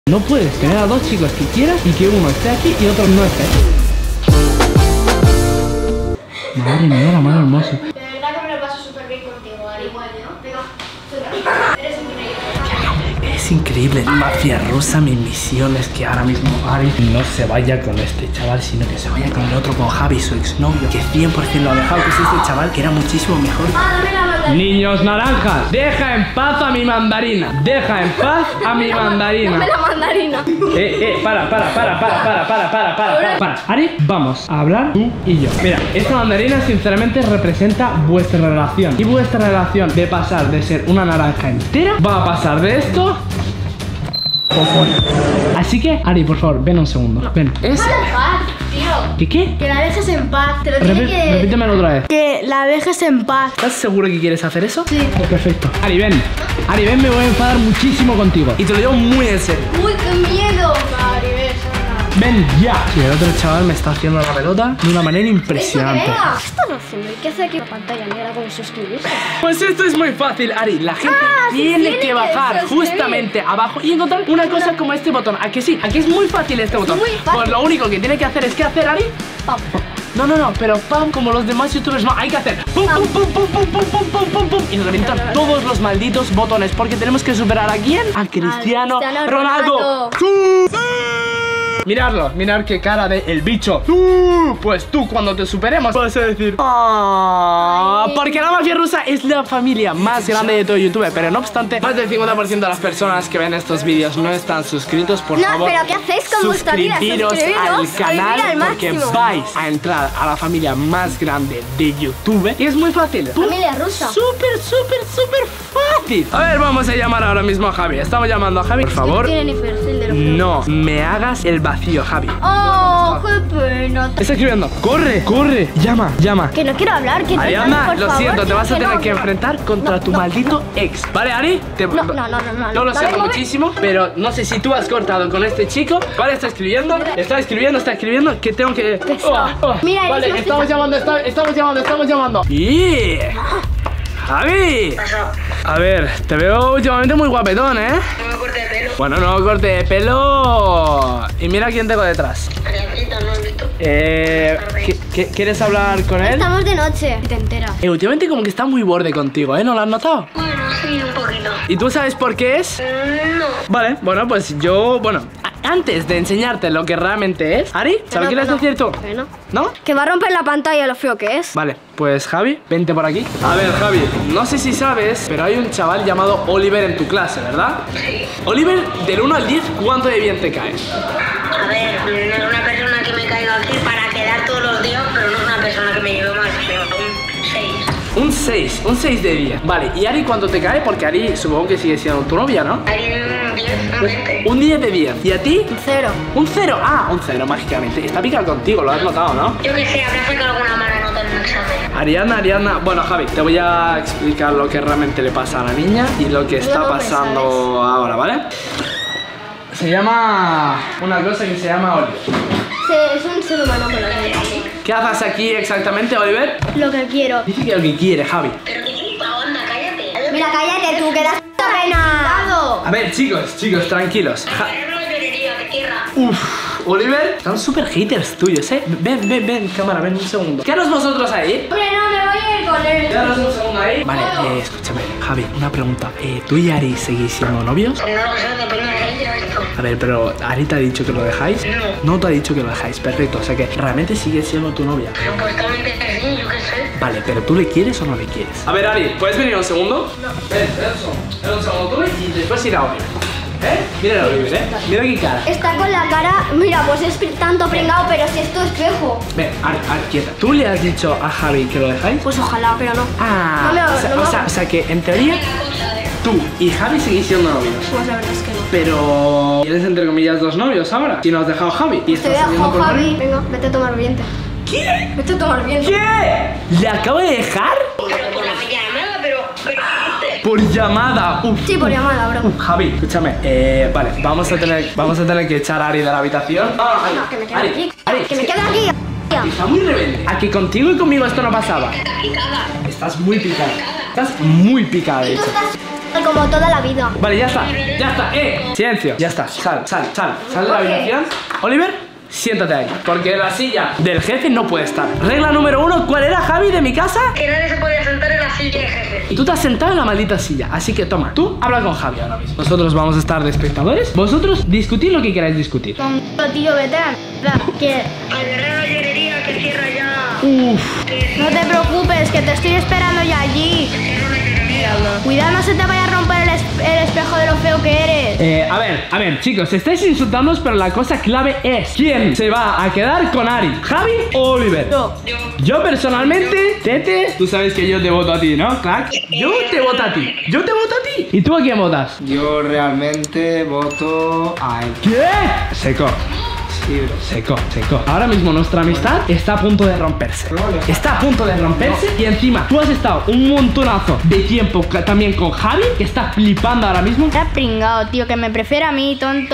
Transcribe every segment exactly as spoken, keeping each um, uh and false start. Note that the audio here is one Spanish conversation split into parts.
No puedes tener a dos chicos que quieras y que uno esté aquí y otro no esté. Madre mía, la mano hermosa. De verdad que me lo paso súper bien contigo, Ari. Igual, ¿no? Venga, tú eres increíble. Es increíble. Mafia rusa, mi misión es que ahora mismo Ari no se vaya con este chaval, sino que se vaya con el otro, con Javi, su exnovio, que cien por cien lo ha dejado, que es este chaval, que era muchísimo mejor. Ah, dame la mandarina. Niños naranjas, deja en paz a mi mandarina. Deja en paz a mi mandarina. Dame la mandarina. Eh, eh, para, para, para, para, para, para, para, para, para, para. Ari, vamos a hablar tú y yo. Mira, esta mandarina sinceramente representa vuestra relación. Y vuestra relación de pasar de ser una naranja entera va a pasar de esto. Así que, Ari, por favor, ven un segundo. Ven. Es... Déjala en paz, tío. ¿Qué qué? Que la dejes en paz. Te lo tiene Repi- que... Repítemelo otra vez. Que la dejes en paz. ¿Estás seguro que quieres hacer eso? Sí. Pues perfecto. Ari, ven. Ari, ven, me voy a enfadar muchísimo contigo. Y te lo digo muy en serio. Uy, qué miedo. Ari, ves. Ven ya. Y el otro chaval me está haciendo la pelota de una manera impresionante. ¿Qué estás haciendo? ¿Y qué hace aquí la pantalla negra con suscribirse? Pues esto es muy fácil, Ari. La gente Ah, sí, tiene, tiene que que bajar suscribir. justamente abajo y encontrar una cosa como este botón. ¿A que sí? ¿A que es muy fácil este botón? muy fácil. Pues lo único que tiene que hacer es ¿qué hacer, Ari? Pam. No, no, no, pero pam, como los demás youtubers, no, hay que hacer pum, pum, pum, pum, pum, pum, pum, pum, pum, pum, y reventar todos los malditos botones, porque tenemos que superar ¿a quién? A Cristiano, Cristiano Ronaldo. Ronaldo. ¡Sí! Miradlo, mirad qué cara de el bicho. ¡Tú! Pues tú cuando te superemos vas a decir ¡ah! Porque la mafia rusa es la familia más grande de todo YouTube. Pero no obstante, más del cincuenta por ciento de las personas que ven estos vídeos no están suscritos. Por No, favor, pero ¿qué hacéis con vuestra vida? suscribiros al Suscribiros canal, al porque máximo. vais a entrar a la familia más grande de YouTube. Y es muy fácil. Familia rusa. Súper, súper, súper fácil. A ver, vamos a llamar ahora mismo a Javi. Estamos llamando a Javi. Por favor, No tiene ni perfil de lo que- no me hagas el vacío, Javi. Oh, qué pena. Está escribiendo. Corre, corre. Llama, llama. Que no quiero hablar, que no Ariadna, por lo favor, siento, te vas a que tener no. que enfrentar contra No, tu no. maldito ex. ¿Vale, Ari? Te- No, no, no, no, no. Yo lo Dame siento el móvil. muchísimo, pero no sé si tú has cortado con este chico. Vale, está escribiendo, está escribiendo, está escribiendo. Que tengo que. Pesado. Mira, vale, eres más estamos pesado. llamando, está- estamos llamando, estamos llamando. ¡Y! ¡Javi! A ver, te veo últimamente muy guapetón, ¿eh? No me corte de pelo. Bueno, no corte de pelo. Y mira quién tengo detrás. Ariadnita, ¿no has visto? Eh, ¿qué- qué- ¿Quieres hablar con él? Estamos de noche. Te enteras. Eh, últimamente como que está muy borde contigo, ¿eh? ¿No lo has notado? Bueno, sí, un poquito. ¿Y tú sabes por qué es? Mm, No. Vale, bueno, pues yo, bueno, a- antes de enseñarte lo que realmente es, Ari, ¿sabes no, qué que quieres no. decir tú? Que no. ¿No? Que va a romper la pantalla lo feo que es. Vale, pues Javi, vente por aquí. A ver, Javi, no sé si sabes, pero hay un chaval llamado Oliver en tu clase, ¿verdad? Sí. Oliver, del uno al diez, ¿cuánto de bien te cae? A ver, no es una persona que me caiga aquí para quedar todos los días, pero no es una persona que me lleve mal, pero un seis. Un seis, un seis de diez. Vale, ¿y Ari cuánto te cae? Porque Ari supongo que sigue siendo tu novia, ¿no? Hay un diez, un veinte. Un diez de diez. ¿Y a ti? Un cero. Un cero. Ah, un cero, mágicamente. Está picado contigo, lo has notado, ¿no? Yo que sé, habrá sacado alguna mala nota en un examen. Ariadna, Ariadna, bueno Javi, te voy a explicar lo que realmente le pasa a la niña y lo que está nombre, pasando ¿sabes? ahora, ¿vale? Se llama una cosa que se llama Oliver. Sí, es un ser humano con la vida. ¿Qué haces aquí exactamente, Oliver? Lo que quiero. Dice que lo que quiere, Javi. Pero qué flipa, onda, cállate. Mira, cállate tú, que das puta pena. A ver, chicos, chicos, tranquilos. Ja- Pero no me llorería, que tierra. Uf, Oliver, están súper haters tuyos, ¿eh? Ven, ven, ven, cámara, ven un segundo. Quedaros vosotros ahí. Hombre, no, me voy a ir con él. Quedaros un segundo ahí. Vale, eh, escúchame, Javi, una pregunta. Eh, ¿Tú y Ari seguís siendo novios? No lo sé, depende de ella esto. A ver, pero Ari te ha dicho que lo dejáis. No. No te ha dicho que lo dejáis, perfecto. O sea que realmente sigue siendo tu novia. Supuestamente sí, yo qué sé. Vale, pero ¿tú le quieres o no le quieres? A ver, Ari, ¿puedes venir un segundo? No. Ven, ven un segundo. Ven un segundo tú y después ir a Oliver. ¿Eh? Mira a Oliver, ¿eh? Mira qué cara. Está con la cara. Mira, pues es tanto pringado, pero si es tu espejo. Ven, Ari, Ari, quieta. ¿Tú le has dicho a Javi que lo dejáis? Pues ojalá, pero no. Ah, No me hago- o, sea, no me o, sea, hago- o sea que en teoría tú y Javi seguís siendo novios. Pues la verdad es que no. Pero tienes entre comillas dos novios ahora. Si no has dejado a Javi y Te estás voy a saliendo con Javi. Javi. Venga, vete a tomar viento. ¿Qué? Vete a tomar viento. ¿Qué? ¿Le acabo de dejar? Pero con la llamada, pero... pero Por llamada. Uf. Sí, por llamada, bro. Uf, Javi, escúchame. Eh, vale, vamos a tener, vamos a tener que echar a Ari de la habitación. Ah, Ari, No, que me quede Ari, aquí. Ari, Que me quede aquí. está muy rebelde. A que contigo y conmigo esto no pasaba. picada. Estás muy picada. Estás muy picada, de Y tú hecho. estás como como toda la vida. Vale, ya está, ya está, eh. Silencio, ya está, sal, sal, sal, sal de la habitación. Oliver, siéntate ahí, porque en la silla del jefe no puede estar. Regla número uno, ¿cuál era, Javi, de mi casa? Que nadie se podía sentar en la silla del jefe. Y tú te has sentado en la maldita silla, así que toma, tú habla con Javi ahora mismo. Nosotros vamos a estar de espectadores. Vosotros discutid lo que queráis discutir. Con tío, vete. Que Al Guerrero Llorería que cierra ya. Uf. no te preocupes, que te estoy esperando ya allí. Cuidado, no se te vaya a romper el, es el espejo de lo feo que eres. Eh, a ver, a ver, chicos, estáis insultándonos, pero la cosa clave es ¿quién se va a quedar con Ari? ¿Javi o Oliver? Yo. Yo personalmente, Tete, tú sabes que yo te voto a ti, ¿no? Crack. Yo te voto a ti. Yo te voto a ti. ¿Y tú a quién votas? Yo realmente voto a él. ¿Qué? Seco. Sí, bro. Seco, seco. Ahora mismo nuestra amistad está a punto de romperse. Está a punto de romperse y encima tú has estado un montonazo de tiempo ca- también con Javi, que está flipando ahora mismo. Te has pringado, tío, que me prefiere a mí, tonto.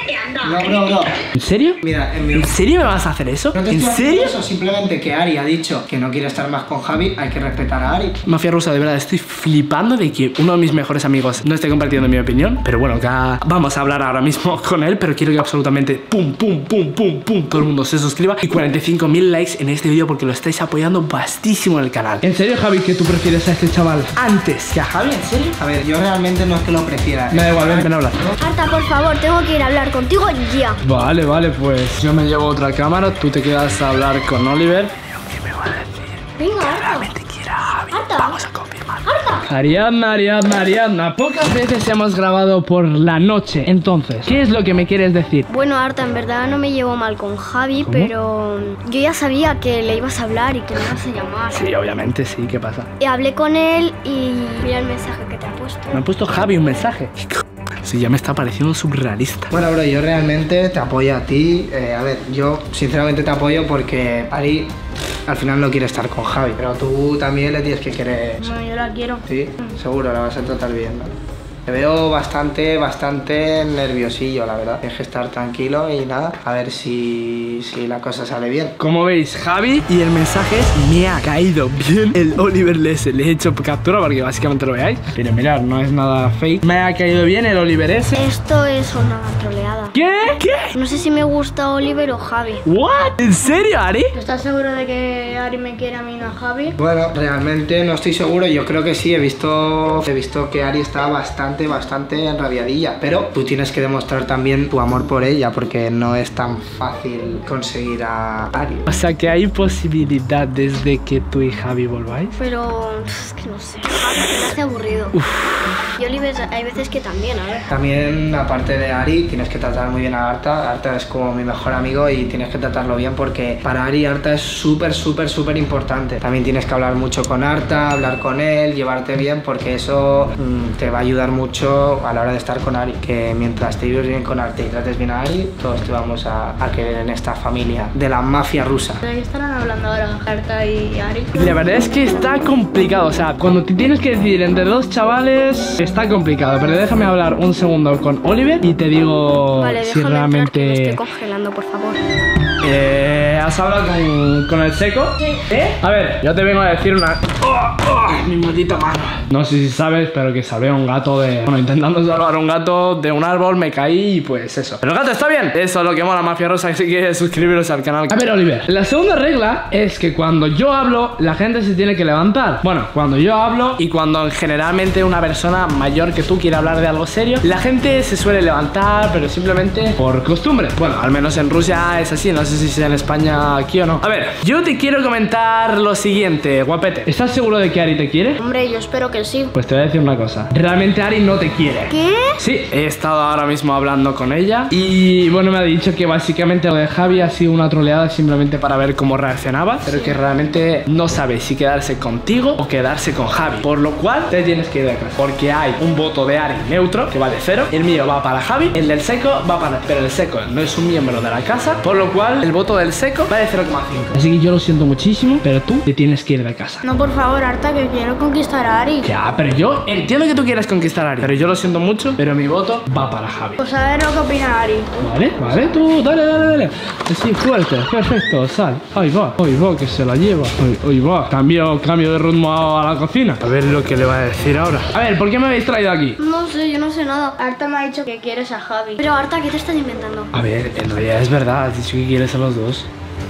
No, bro, bro. ¿En serio? Mira, en mi ¿En serio me vas a hacer eso? No te ¿En estoy haciendo serio? eso, simplemente que Ari ha dicho que no quiere estar más con Javi, hay que respetar a Ari. Mafia rusa, de verdad, estoy flipando de que uno de mis mejores amigos no esté compartiendo mi opinión. Pero bueno, acá vamos a hablar ahora mismo con él. Pero quiero que absolutamente pum, pum, pum, pum, pum, todo el mundo se suscriba y cuarenta y cinco mil likes en este vídeo porque lo estáis apoyando bastísimo en el canal. ¿En serio, Javi, que tú prefieres a este chaval antes que a Javi? ¿En serio? A ver, yo realmente no es que lo prefiera. Me da igual, ven, ven a hablar. Arta, por favor, tengo que ir a hablar contigo ya. Vale, vale, pues yo me llevo otra cámara, tú te quedas a hablar con Oliver. ¿Qué me va a decir? Venga, Arta. Realmente quiera a Javi. Arta. Vamos a confirmar. Arta. Ariadna, Ariadna, Ariadna, pocas veces hemos grabado por la noche. Entonces, ¿qué es lo que me quieres decir? Bueno, Arta, en verdad no me llevo mal con Javi, pero yo ya sabía que le ibas a hablar y que le ibas a llamar. Sí, obviamente, sí, ¿qué pasa? Y hablé con él y mira el mensaje que te ha puesto. Me ha puesto Javi un mensaje. Sí, ya me está pareciendo surrealista. Bueno, bro, yo realmente te apoyo a ti. Eh, a ver, yo sinceramente te apoyo porque Ari al final no quiere estar con Javi, pero tú también le tienes que querer. No, yo la quiero. Sí, seguro, la vas a tratar bien, ¿no? Te veo bastante, bastante nerviosillo, la verdad. Tienes que estar tranquilo y nada, a ver si, si la cosa sale bien. Como veis, Javi, y el mensaje es: me ha caído bien el Oliver S. Le he hecho captura para que básicamente lo veáis. Pero mirad, no es nada fake. Me ha caído bien el Oliver S. Esto es una troleada. ¿Qué? ¿Qué? No sé si me gusta Oliver o Javi. ¿What? ¿En serio, Ari? ¿Estás seguro de que Ari me quiere a mí, no a Javi? Bueno, realmente no estoy seguro, yo creo que sí, he visto, he visto que Ari está bastante, bastante enrabiadilla. Pero tú tienes que demostrar también tu amor por ella, porque no es tan fácil conseguir a Ari. O sea que hay posibilidades de que tú y Javi volváis. Pero es que no sé, Javi me hace aburrido. Y Oliver hay veces que también, a ver. También, aparte de Ari, tienes que tratar muy bien a Arta. Arta es como mi mejor amigo y tienes que tratarlo bien porque para Ari Arta es súper, súper, súper importante. También tienes que hablar mucho con Arta, hablar con él, llevarte bien porque eso mmm, te va a ayudar mucho a la hora de estar con Ari. Que mientras te lleves bien con Arta y trates bien a Ari, todos te vamos a, a querer en esta familia de la mafia rusa. ¿De qué estarán hablando ahora Arta y Ari? La verdad es que está complicado, o sea, cuando te tienes que decidir entre dos chavales está complicado, pero déjame hablar un segundo con Oliver y te digo Vale, si déjame entrar, que me realmente... estoy congelando, por favor. Eh, ¿Has hablado con, con el seco? Sí. ¿Eh? A ver, yo te vengo a decir una... ¡Oh, oh! Mi maldita mano. No sé si sabes, pero que salvé a un gato de... Bueno, intentando salvar a un gato de un árbol, me caí y pues eso. Pero el gato está bien. Eso es lo que mola Mafia Rosa, así que suscribiros al canal. A ver, Oliver, la segunda regla es que cuando yo hablo, la gente se tiene que levantar. Bueno, cuando yo hablo y cuando generalmente una persona mayor que tú quiere hablar de algo serio, la gente se suele levantar, pero simplemente por costumbre. Bueno, al menos en Rusia es así, no sé si sea en España aquí o no. A ver, yo te quiero comentar lo siguiente, guapete. ¿Estás seguro de que Ari te quiere? Hombre, yo espero que sí. Pues te voy a decir una cosa. Realmente Ari no te quiere. ¿Qué? Sí, he estado ahora mismo hablando con ella y bueno, me ha dicho que básicamente lo de Javi ha sido una troleada simplemente para ver cómo reaccionaba, pero que realmente no sabe si quedarse contigo o quedarse con Javi, por lo cual te tienes que ir de casa, porque hay un voto de Ari neutro que vale cero, el mío va para Javi, el del seco va para... pero el seco no es un miembro de la casa, por lo cual igual el voto del seco vale cero coma cinco. Así que yo lo siento muchísimo, pero tú te tienes que ir de casa. No, por favor, Arta, que quiero conquistar a Ari. Ya, pero yo entiendo que tú quieras conquistar a Ari, pero yo lo siento mucho, pero mi voto va para Javi. Pues a ver lo que opina Ari. Vale, vale, tú, dale, dale, dale. Así, fuerte, perfecto, sal. Ahí va, ahí va, que se la lleva. Ahí, ahí va, cambio, cambio de ritmo a la cocina. A ver lo que le va a decir ahora. A ver, ¿por qué me habéis traído aquí? No sé, yo no sé nada. Arta me ha dicho que quieres a Javi. Pero Arta, ¿qué te estás inventando? A ver, en realidad es verdad, has dicho que quieres a los dos.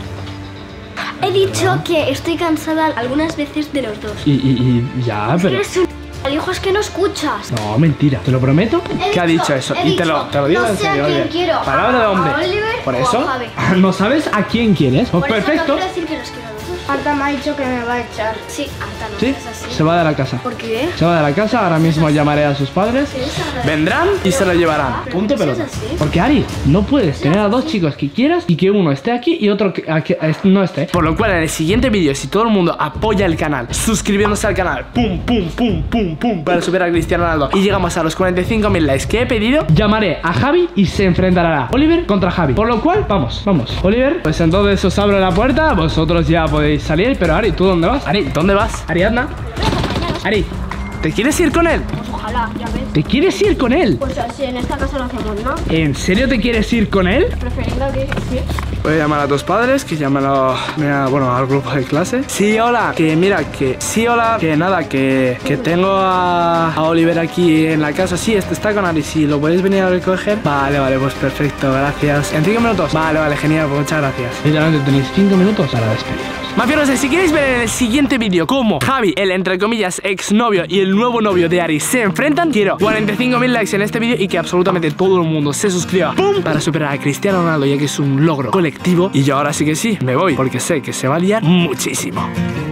He dicho que estoy cansada algunas veces de los dos. Y, y, y ya, pero... Eres un... El hijo es que no escuchas. No, mentira, te lo prometo. He ¿Qué ha dicho, dicho eso? he Y te lo, dicho, te lo digo no en sé a serio, quién oye. quiero. Palabra de ¿A hombre. Oliver Por o a eso, Javi? no sabes a quién quieres. Pues Por eso perfecto. no quiero decir que los quiero a los dos. Arta me ha dicho que me va a echar. Sí, Arta, no ¿Sí? es así. Se va de la casa. ¿Por qué? Se va de la casa, ahora mismo llamaré a sus padres. Sí, es agradable. Vendrán y se lo llevarán. Pero Punto ¿por qué pelota. es así? Porque Ari, no puedes tener a dos chicos que quieras y que uno esté aquí y otro que, a que a- no esté. Por lo cual en el siguiente vídeo, si todo el mundo apoya el canal, suscribiéndose al canal, pum, pum, pum, pum, pum, para subir a Cristiano Ronaldo y llegamos a los cuarenta y cinco mil likes que he pedido, llamaré a Javi y se enfrentará Oliver contra Javi. Por lo cual, vamos, vamos. Oliver, pues entonces os abro la puerta, vosotros ya podéis salir, pero Ari, ¿tú dónde vas? Ari, ¿dónde vas? Ariadna. Ari, ¿te quieres ir con él? Pues ojalá, ya ves. ¿Te quieres ir con él? Pues así en esta casa lo hacemos, ¿no? ¿En serio te quieres ir con él? Preferiendo que sí. Voy a llamar a tus padres, que llamen a, mira, bueno, al grupo de clase. Sí, hola, que mira, que sí, hola, que nada, que, que tengo a, a Oliver aquí en la casa. Sí, este está con Ari, si lo podéis venir a recoger. Vale, vale, pues perfecto, gracias. ¿En cinco minutos? Vale, vale, genial, pues muchas gracias. Literalmente tenéis cinco minutos para despediros. Mafiosos, si queréis ver en el siguiente vídeo cómo Javi, el entre comillas exnovio y el nuevo novio de Ari se enfrentan, quiero cuarenta y cinco mil likes en este vídeo y que absolutamente todo el mundo se suscriba, ¡pum!, para superar a Cristiano Ronaldo, ya que es un logro colectivo. Y yo ahora sí que sí, me voy, porque sé que se va a liar muchísimo.